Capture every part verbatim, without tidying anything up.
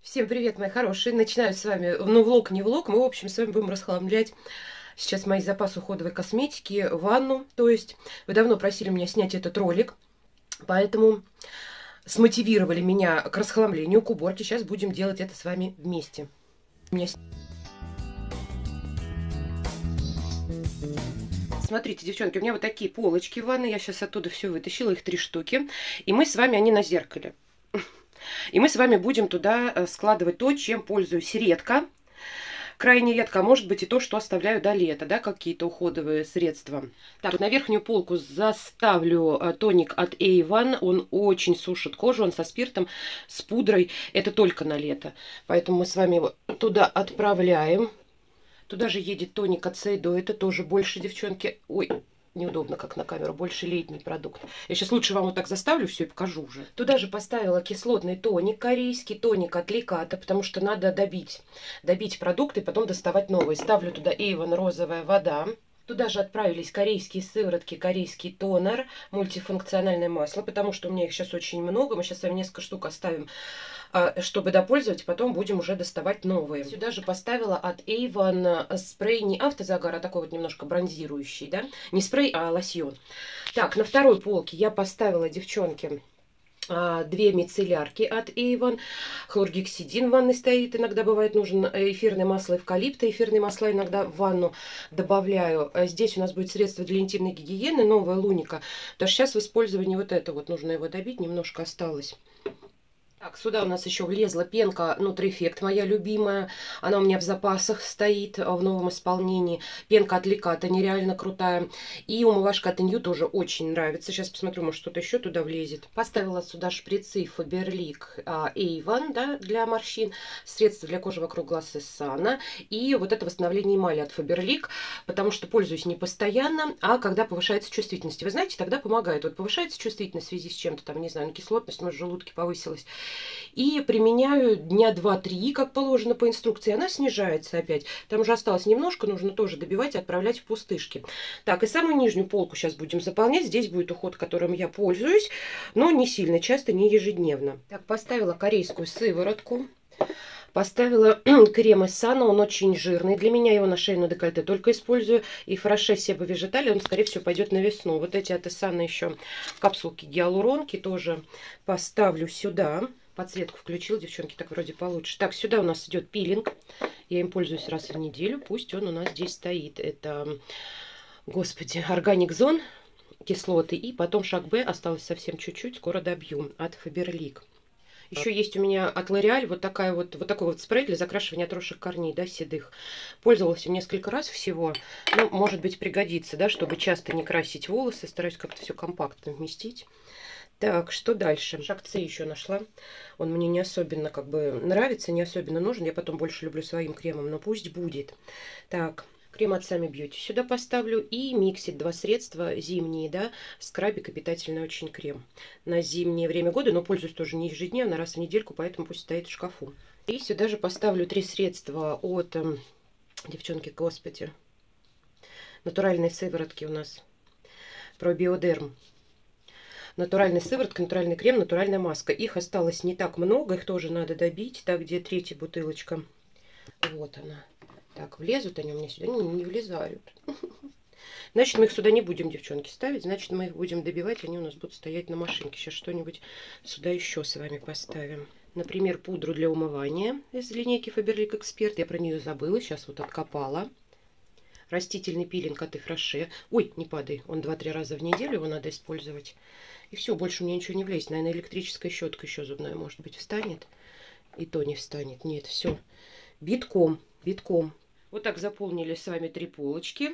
Всем привет, мои хорошие. Начинаю с вами, ну, влог, не влог. Мы, в общем, с вами будем расхламлять сейчас мои запасы уходовой косметики, ванну. То есть вы давно просили меня снять этот ролик, поэтому смотивировали меня к расхламлению, к уборке. Сейчас будем делать это с вами вместе. У меня... Смотрите, девчонки, у меня вот такие полочки в ванной. Я сейчас оттуда все вытащила, их три штуки. И мы с вами, они на зеркале. И мы с вами будем туда складывать то, чем пользуюсь редко, крайне редко, а может быть и то, что оставляю до лета, да, какие-то уходовые средства. Так, на верхнюю полку заставлю тоник от Avon, он очень сушит кожу, он со спиртом, с пудрой, это только на лето. Поэтому мы с вами его туда отправляем. Туда же едет тоник от Сейдо, это тоже больше, девчонки, ой... Неудобно, как на камеру, больше летний продукт. Я сейчас лучше вам вот так заставлю все и покажу уже. Туда же поставила кислотный тоник корейский, тоник от Леката, потому что надо добить, добить продукты и потом доставать новые. Ставлю туда Avon розовая вода. Туда же отправились корейские сыворотки, корейский тонер, мультифункциональное масло, потому что у меня их сейчас очень много. Мы сейчас с вами несколько штук оставим, чтобы допользовать, потом будем уже доставать новые. Сюда же поставила от Avon спрей, не автозагар, а такой вот немножко бронзирующий, да? Не спрей, а лосьон. Так, на второй полке я поставила, девчонки, две мицеллярки от Avon. Хлоргексидин в ванной стоит. Иногда бывает нужен эфирное масло эвкалипта. Эфирные масла иногда в ванну добавляю. Здесь у нас будет средство для интимной гигиены. Новая Луника. Потому что сейчас в использовании вот это вот нужно его добить. Немножко осталось. Так, сюда у нас еще влезла пенка Нутрифект, моя любимая. Она у меня в запасах стоит в новом исполнении. Пенка от Леката нереально крутая. И умывашка от Инью тоже очень нравится. Сейчас посмотрю, может что-то еще туда влезет. Поставила сюда шприцы Фаберлик Avon, да, для морщин. Средства для кожи вокруг глаз из Сана. И вот это восстановление эмали от Фаберлик. Потому что пользуюсь не постоянно, а когда повышается чувствительность. Вы знаете, тогда помогает. Вот повышается чувствительность в связи с чем-то, там, не знаю, кислотность, может, в желудке повысилась. И применяю дня два-три, как положено по инструкции. Она снижается опять. Там уже осталось немножко, нужно тоже добивать и отправлять в пустышки. Так, и самую нижнюю полку сейчас будем заполнять. Здесь будет уход, которым я пользуюсь, но не сильно часто, не ежедневно. Так, поставила корейскую сыворотку. Поставила крем из Сана, он очень жирный. Для меня его на шею, на декольте только использую. И Фраше Себа Вежитали, он, скорее всего, пойдет на весну. Вот эти от Сана еще капсулки гиалуронки тоже поставлю сюда. Подсветку включил, девчонки, так вроде получше. Так, сюда у нас идет пилинг. Я им пользуюсь раз в неделю. Пусть он у нас здесь стоит. Это, господи, Organic Zone кислоты. И потом шаг Б, осталось совсем чуть-чуть, скоро добью, от Фаберлик. Еще есть у меня от L'Oréal вот, такая вот, вот такой вот спрей для закрашивания отросших корней, да, седых. Пользовалась им несколько раз всего. Ну, может быть, пригодится, да, чтобы часто не красить волосы. Стараюсь как-то все компактно вместить. Так, что дальше? Шаг С еще нашла. Он мне не особенно как бы нравится, не особенно нужен. Я потом больше люблю своим кремом, но пусть будет. Так, крем от Сами Бьюти сюда поставлю. И миксит два средства зимние, да. Скрабик и питательный очень крем. На зимнее время года, но пользуюсь тоже не ежедневно, раз в недельку, поэтому пусть стоит в шкафу. И сюда же поставлю три средства от, э, девчонки, господи, натуральной сыворотки у нас. Пробиодерм. Натуральная сыворотка, натуральный крем, натуральная маска. Их осталось не так много, их тоже надо добить. Так, где третья бутылочка? Вот она. Так, влезут они у меня сюда? Не, не влезают. Значит, мы их сюда не будем, девчонки, ставить. Значит, мы их будем добивать, они у нас будут стоять на машинке. Сейчас что-нибудь сюда еще с вами поставим. Например, пудру для умывания из линейки Faberlic Expert. Я про нее забыла, сейчас вот откопала. Растительный пилинг от Фраше. Ой, не падай, он два-три раза в неделю, его надо использовать. И все, больше у меня ничего не влезет. Наверное, электрическая щетка еще зубная, может быть, встанет. И то не встанет. Нет, все. Битком, битком. Вот так заполнили с вами три полочки.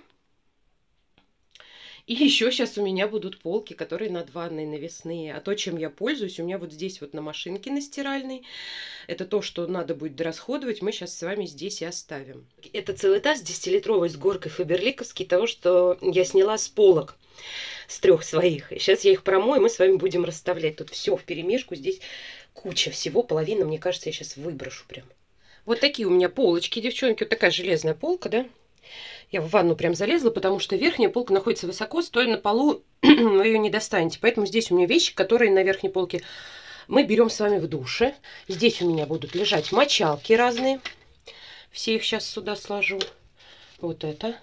И еще сейчас у меня будут полки, которые над ванной навесные. А то, чем я пользуюсь, у меня вот здесь вот на машинке на стиральной. Это то, что надо будет дорасходовать. Мы сейчас с вами здесь и оставим. Это целый таз десятилитровый с горкой фаберликовский, того, что я сняла с полок. С трех своих. И сейчас я их промою, мы с вами будем расставлять. Тут все вперемешку. Здесь куча всего. Половина, мне кажется, я сейчас выброшу прям. Вот такие у меня полочки, девчонки. Вот такая железная полка, да. Я в ванну прям залезла, потому что верхняя полка находится высоко, стоя на полу, вы ее не достанете. Поэтому здесь у меня вещи, которые на верхней полке мы берем с вами в душе. Здесь у меня будут лежать мочалки разные. Все их сейчас сюда сложу. Вот это.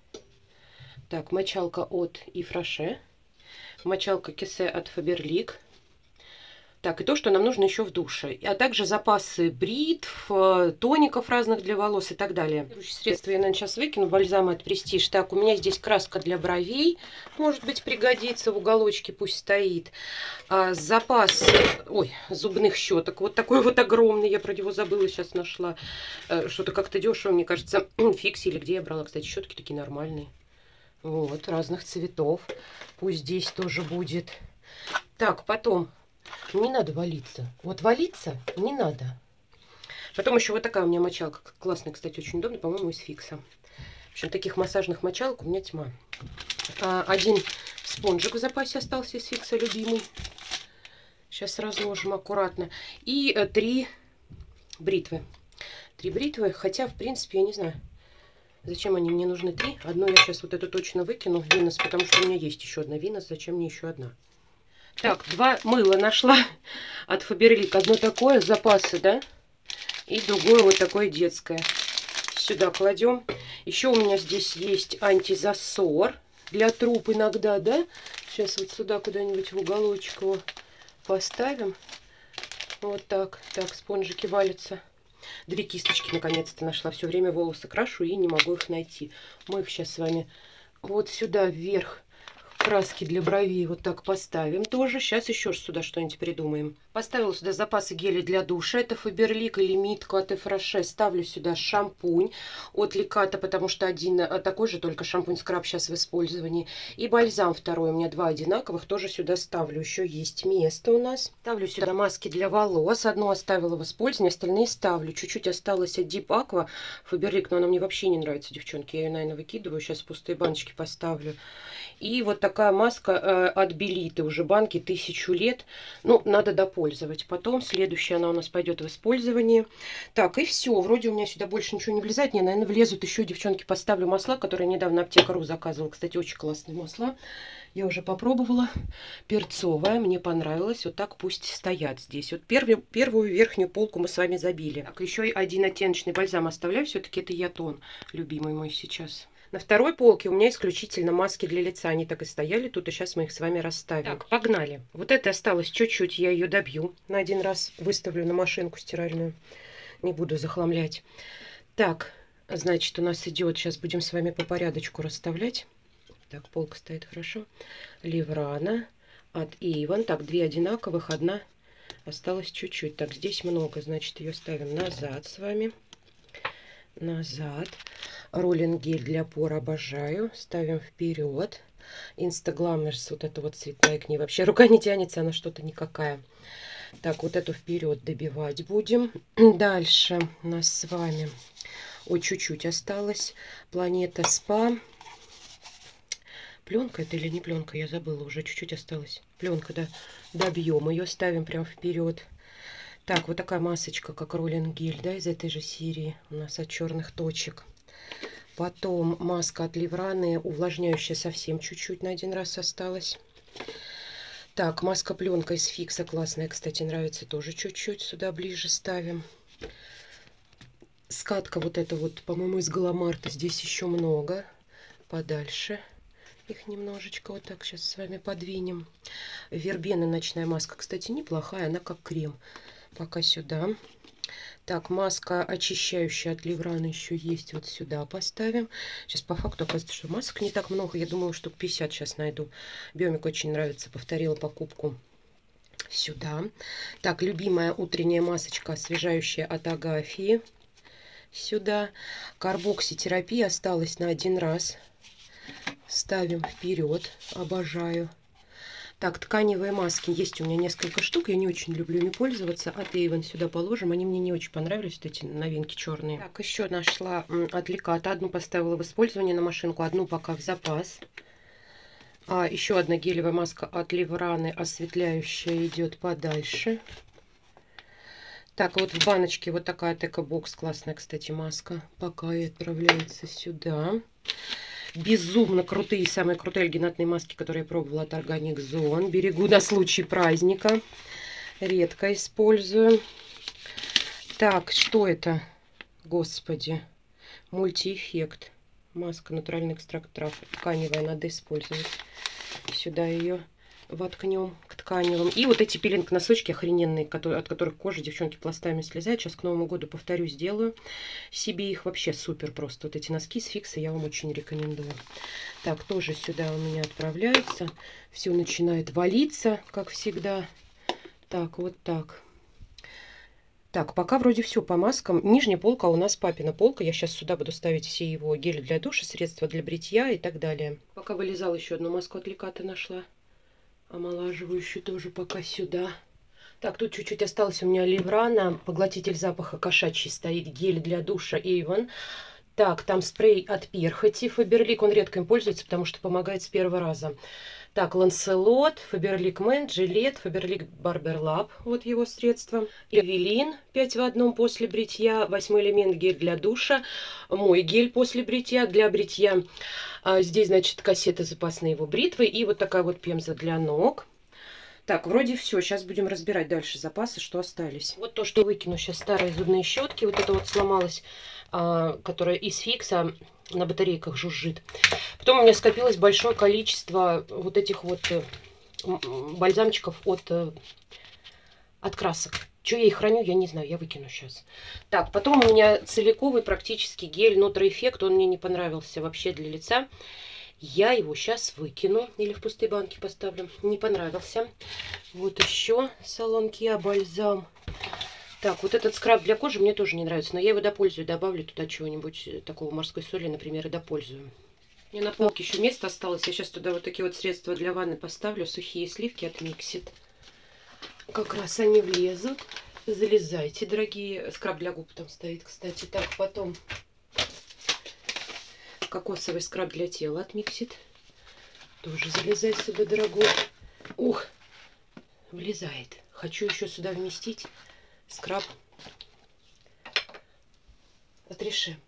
Так, мочалка от Yves Rocher. Мочалка Кесе от Faberlic. Так, и то, что нам нужно еще в душе. А также запасы бритв, тоников разных для волос и так далее. Средства я, наверное, сейчас выкину. Бальзам от Prestige. Так, у меня здесь краска для бровей. Может быть, пригодится. В уголочке пусть стоит. А, запас, ой, зубных щеток. Вот такой вот огромный. Я про него забыла, сейчас нашла. Что-то как-то дешево, мне кажется. Фикси или где я брала, кстати, щетки такие нормальные. Вот, разных цветов. Пусть здесь тоже будет. Так, потом... Не надо валиться. Вот валиться не надо. Потом еще вот такая у меня мочалка. Классная, кстати, очень удобная. По-моему, из Фикса. В общем, таких массажных мочалок у меня тьма. А, один спонжик в запасе остался из Фикса, любимый. Сейчас разложим аккуратно. И э, три бритвы. Три бритвы. Хотя, в принципе, я не знаю, зачем они мне нужны три. Одну я сейчас вот эту точно выкину в Винос, потому что у меня есть еще одна Винос. Зачем мне еще одна? Так, два мыла нашла от Faberlic. Одно такое, запасы, да? И другое вот такое детское. Сюда кладем. Еще у меня здесь есть антизасор для труб иногда, да? Сейчас вот сюда куда-нибудь в уголочек его поставим. Вот так. Так, спонжики валятся. Две кисточки наконец-то нашла. Все время волосы крашу и не могу их найти. Мы их сейчас с вами вот сюда вверх. Краски для бровей вот так поставим тоже. Сейчас еще сюда что-нибудь придумаем. Поставила сюда запасы гелей для душа. Это Faberlic или Митко от Yves Rocher. Ставлю сюда шампунь от Леката, потому что один такой же, только шампунь-скраб сейчас в использовании. И бальзам второй. У меня два одинаковых. Тоже сюда ставлю. Еще есть место у нас. Ставлю сюда маски для волос. Одну оставила в использовании, остальные ставлю. Чуть-чуть осталось от Deep Aqua Faberlic, но она мне вообще не нравится, девчонки. Я ее, наверное, выкидываю. Сейчас пустые баночки поставлю. И вот такая маска э, от Белиты, уже банки тысячу лет. Ну, надо допользовать. Потом следующая она у нас пойдет в использование. Так, и все. Вроде у меня сюда больше ничего не влезает. Не, наверное, влезут еще, девчонки, поставлю масла, которые недавно Аптека.ру заказывала. Кстати, очень классные масла. Я уже попробовала. Перцовая, мне понравилось. Вот так пусть стоят здесь. Вот первую, первую верхнюю полку мы с вами забили. Так, еще один оттеночный бальзам оставляю. Все-таки это Ятон, любимый мой сейчас. На второй полке у меня исключительно маски для лица. Они так и стояли тут, и сейчас мы их с вами расставим. Так, погнали. Вот это осталось чуть-чуть, я ее добью. На один раз выставлю на машинку стиральную. Не буду захламлять. Так, значит, у нас идет, сейчас будем с вами по порядочку расставлять. Так, полка стоит хорошо. Ливрана от Avon. Так, две одинаковых, одна осталась чуть-чуть. Так, здесь много, значит, ее ставим назад с вами. Назад. Роллинг гель для пор обожаю. Ставим вперед. Instaglamers, вот это вот цветная к ней. Вообще рука не тянется, она что-то никакая. Так, вот эту вперед добивать будем. Дальше у нас с вами, ой, чуть-чуть осталось. Планета Спа. Пленка это или не пленка? Я забыла, уже чуть-чуть осталось. Пленка, да. Добьем ее, ставим прям вперед. Так, вот такая масочка, как роллинг гель, да, из этой же серии. У нас от черных точек. Потом маска от Ливраны, увлажняющая совсем чуть-чуть, на один раз осталась. Так, маска пленка из Фикса, классная, кстати, нравится тоже чуть-чуть. Сюда ближе ставим. Скатка вот эта вот, по-моему, из Галамарта. Здесь еще много. Подальше их немножечко вот так сейчас с вами подвинем. Вербена ночная маска, кстати, неплохая, она как крем. Пока сюда. Так, маска очищающая от Ливраны еще есть. Вот сюда поставим. Сейчас по факту оказывается, что масок не так много. Я думала, штук пятьдесят сейчас найду. Биомик очень нравится. Повторила покупку. Сюда. Так, любимая утренняя масочка освежающая от Агафии. Сюда. Карбокситерапия осталась на один раз. Ставим вперед. Обожаю. Так, тканевые маски. Есть у меня несколько штук. Я не очень люблю ими пользоваться. От Avon сюда положим. Они мне не очень понравились, вот эти новинки черные. Так, еще нашла от Леката. Одну поставила в использование на машинку, одну пока в запас. А еще одна гелевая маска от Ливраны, осветляющая, идет подальше. Так, вот в баночке вот такая Текобокс. Классная, кстати, маска. Пока и отправляется сюда. Безумно крутые, самые крутые альгинатные маски, которые я пробовала от Organic Zone. Берегу на случай праздника. редко использую. Так, что это? Господи. Мультиэффект. Маска, натуральный экстракт трав. Тканевая, надо использовать. Сюда ее воткнем к тканевым. И вот эти пилинг-носочки охрененные, которые, от которых кожа, девчонки, пластами слезает. Сейчас к Новому году, повторю, сделаю себе их. Вообще супер просто. Вот эти носки с Фикса я вам очень рекомендую. Так, тоже сюда у меня отправляется. Все начинает валиться, как всегда. Так, вот так. Так, пока вроде все по маскам. Нижняя полка у нас папина полка. Я сейчас сюда буду ставить все его гели для душа, средства для бритья и так далее. Пока вылезала, еще одну маску от Леката нашла. Омолаживающую тоже пока сюда. Так, тут чуть-чуть осталось у меня Ливрана. Поглотитель запаха кошачий стоит. Гель для душа Avon. Так, там спрей от перхоти Фаберлик. Он редко им пользуется, потому что помогает с первого раза. Так, Ланселот, Фаберлик Мэн, Джилет, Фаберлик Барберлаб. Вот его средства. Эвелин пять в одном после бритья. Восьмой элемент гель для душа. Мой гель после бритья для бритья. А здесь, значит, кассеты запасные его бритвы. И вот такая вот пемза для ног. Так, вроде все. Сейчас будем разбирать дальше запасы, что остались. Вот то, что выкину сейчас, старые зубные щетки. Вот это вот сломалось, а, которая из Фикса на батарейках жужжит. Потом у меня скопилось большое количество вот этих вот бальзамчиков от, от красок. Что я их храню, я не знаю, я выкину сейчас. Так, потом у меня целиковый практически гель Нутро Эффект. Он мне не понравился вообще для лица. Я его сейчас выкину или в пустые банки поставлю. Не понравился. Вот еще салон Киа бальзам. Так, вот этот скраб для кожи мне тоже не нравится, но я его допользую, добавлю туда чего-нибудь такого морской соли, например, и допользую. Мне на полке еще место осталось, я сейчас туда вот такие вот средства для ванны поставлю, сухие сливки от Миксит. Как раз они влезут. Залезайте, дорогие. Скраб для губ там стоит, кстати. Так, потом кокосовый скраб для тела от Миксит. Тоже залезай сюда, дорогой. Ух, влезает. Хочу еще сюда вместить скраб от Реше.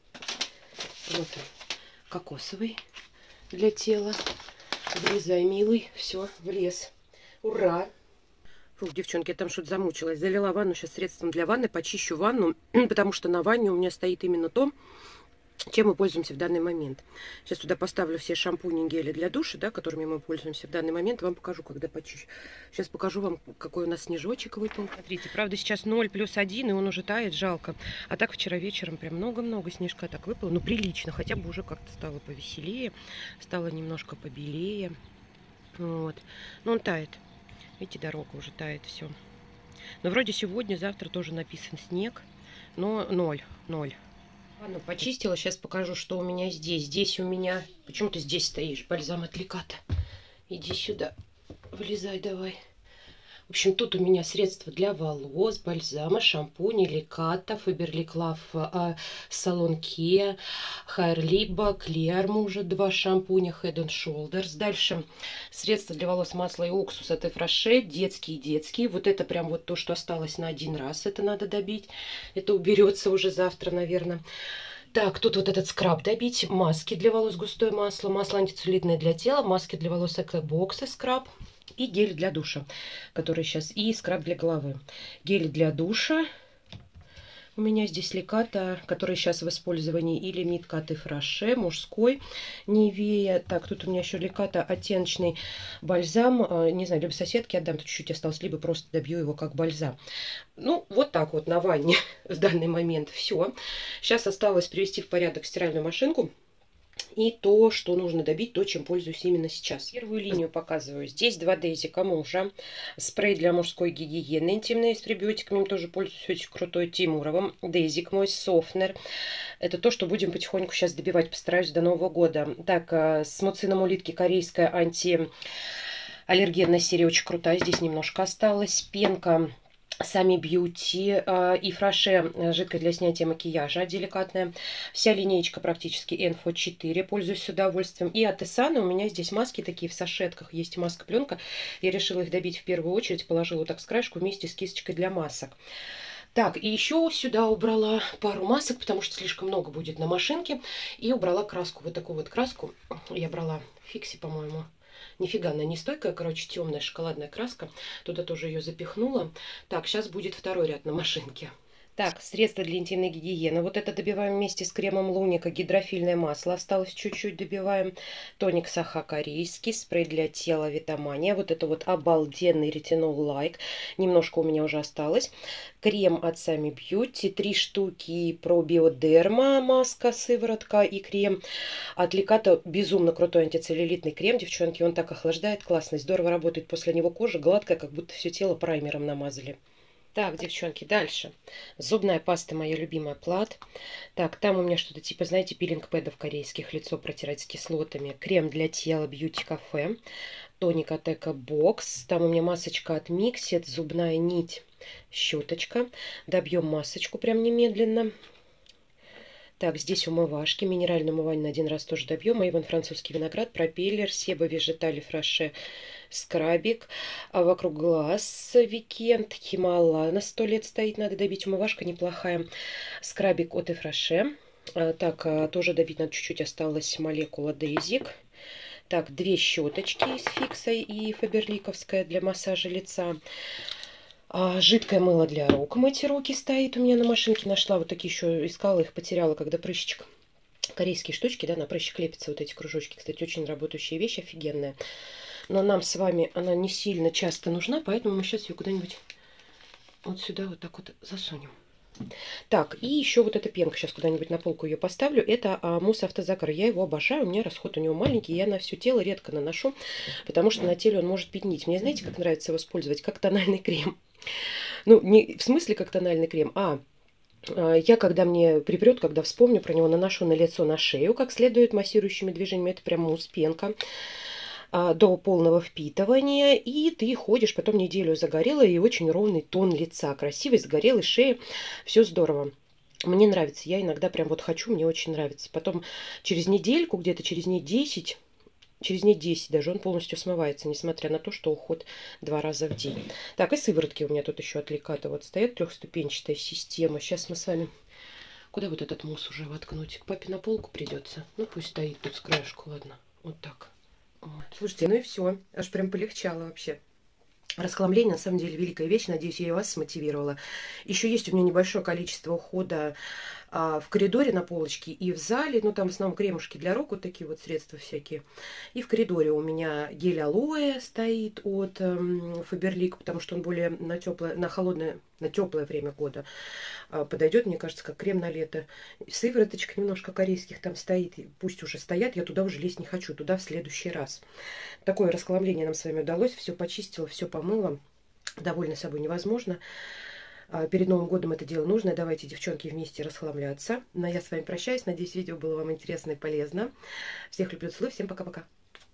Вот он, кокосовый для тела. Влезай, милый. Все, влез. Ура! Фух, девчонки, я там что-то замучилась. Залила ванну сейчас средством для ванны. Почищу ванну, потому что на ванне у меня стоит именно то, чем мы пользуемся в данный момент. Сейчас туда поставлю все шампуни, гели для душа, да, которыми мы пользуемся в данный момент. Вам покажу, когда почищу. Сейчас покажу вам, какой у нас снежочек выпал. Смотрите, правда, сейчас ноль плюс один, и он уже тает, жалко. А так вчера вечером прям много-много снежка так выпало. Ну, прилично, хотя бы уже как-то стало повеселее. Стало немножко побелее. Вот. Но он тает. Видите, дорога уже тает, все. Но вроде сегодня, завтра тоже написан снег. Но ноль, ноль. Ладно, почистила. Сейчас покажу, что у меня здесь. Здесь у меня... Почему ты здесь стоишь? Бальзам от Леката. Иди сюда. Вылезай давай. В общем, тут у меня средства для волос, бальзама, шампуни, Леката, Фаберлик Лав, салон Киа, Хайрлиба, Клерм уже два шампуня, Head and Shoulders. Дальше средства для волос, масло и уксус от Эфраше, детские и детские. Вот это прям вот то, что осталось на один раз. Это надо добить. Это уберется уже завтра, наверное. Так, тут вот этот скраб добить. Маски для волос, густое масло, масло антицеллюлитное для тела, маски для волос Экобоксы, скраб. И гель для душа, который сейчас, и скраб для головы. Гель для душа. У меня здесь Леката, который сейчас в использовании, или Мидкат и Фраше, мужской, Нивея. Так, тут у меня еще Леката, оттеночный бальзам. Не знаю, либо соседке отдам, тут чуть-чуть осталось, либо просто добью его как бальзам. Ну, вот так вот на ванне в данный момент все. Сейчас осталось привести в порядок стиральную машинку. И то, что нужно добить, то, чем пользуюсь именно сейчас. Первую линию показываю. Здесь два Дейзика мужа. Спрей для мужской гигиены интимный с пребиотиками. Им тоже пользуюсь, очень крутой, Тимуровым. Дейзик мой, софтнер. Это то, что будем потихоньку сейчас добивать. Постараюсь до Нового года. Так, с муцином улитки корейская антиаллергенная серия. Очень крутая. Здесь немножко осталось. Пенка. Сами Бьюти и Фраше, жидкость для снятия макияжа деликатная. Вся линейка практически Энфо четыре, пользуюсь с удовольствием. И от Эссана у меня здесь маски такие в сашетках, есть маска-пленка. Я решила их добить в первую очередь, положила вот так с краешку вместе с кисточкой для масок. Так, и еще сюда убрала пару масок, потому что слишком много будет на машинке. И убрала краску, вот такую вот краску. Я брала в Фиксе, по-моему. Нифига она не стойкая, короче, темная шоколадная краска. Туда тоже ее запихнула. Так, сейчас будет второй ряд на машинке. Так, средство для интимной гигиены. Вот это добиваем вместе с кремом Луника. Гидрофильное масло осталось чуть-чуть, добиваем. Тоник Саха корейский. Спрей для тела Витамания. Вот это вот обалденный ретинол лайк. Немножко у меня уже осталось. Крем от Сами Бьюти. Три штуки пробиодерма. Маска, сыворотка и крем. От Лекато безумно крутой антицеллюлитный крем. Девчонки, он так охлаждает. Классно. Здорово работает после него кожа. Гладкая, как будто все тело праймером намазали. Так, девчонки, дальше. Зубная паста моя любимая, Плат. Так, там у меня что-то типа, знаете, пилинг-пэдов корейских, лицо протирать с кислотами. Крем для тела Beauty Cafe. Тоник от Эко Бокс. Там у меня масочка от Mixit, зубная нить, щеточка. Добьем масочку прям немедленно. Так, здесь умывашки. Минеральное умывание на один раз тоже добьем. Avon французский виноград, пропеллер, Себа Вежитали Фраше, скрабик. А вокруг глаз Викенд, Химала на сто лет стоит, надо добить. Умывашка неплохая. Скрабик от Фраше. А, так, а, тоже добить надо чуть-чуть, осталась молекула Дейзик. Так, две щеточки из Фикса и Фаберликовская для массажа лица. А, жидкое мыло для рук. Мыть руки стоит у меня на машинке. Нашла вот такие еще, искала их, потеряла, когда прыщик. Корейские штучки, да, на прыщик лепятся вот эти кружочки. Кстати, очень работающая вещь, офигенная. Но нам с вами она не сильно часто нужна, поэтому мы сейчас ее куда-нибудь вот сюда вот так вот засунем. Так, и еще вот эта пенка, сейчас куда-нибудь на полку ее поставлю. Это а, мусс автозакар. Я его обожаю, у меня расход у него маленький, я на все тело редко наношу, потому что на теле он может пятнить. Мне знаете, как нравится его использовать? Как тональный крем. Ну, не в смысле как тональный крем, а я, когда мне припрет, когда вспомню про него, наношу на лицо, на шею, как следует, массирующими движениями. Это прям мусс, пенка. До полного впитывания, и ты ходишь потом неделю загорелая, и очень ровный тон лица, красивый, загорелый, шея, все здорово. Мне нравится, я иногда прям вот хочу, мне очень нравится. Потом через недельку, где-то через дней десять, через дней десять даже он полностью смывается, несмотря на то, что уход два раза в день. Так, и сыворотки у меня тут еще от Лекато вот стоят, трехступенчатая система. Сейчас мы с вами... Куда вот этот мусс уже воткнуть? К папе на полку придется. Ну, пусть стоит тут с краешку, ладно. Вот так. Вот. Слушайте, ну и все. Аж прям полегчало вообще. Расхламление, на самом деле, великая вещь. Надеюсь, я и вас смотивировала. Еще есть у меня небольшое количество ухода а, в коридоре на полочке и в зале. Ну, там в основном кремушки для рук, вот такие вот средства всякие. И в коридоре у меня гель алоэ стоит от эм, Faberlic, потому что он более на теплое, на холодное, на теплое время года а, подойдет, мне кажется, как крем на лето. Сывороточка немножко корейских там стоит. Пусть уже стоят, я туда уже лезть не хочу, туда в следующий раз. Такое расхламление нам с вами удалось. Все почистила, все помыла. Довольна собой невозможно. Перед Новым годом это дело нужно. Давайте, девчонки, вместе расхламляться. Но я с вами прощаюсь. Надеюсь, видео было вам интересно и полезно. Всех люблю, целую. Всем пока-пока.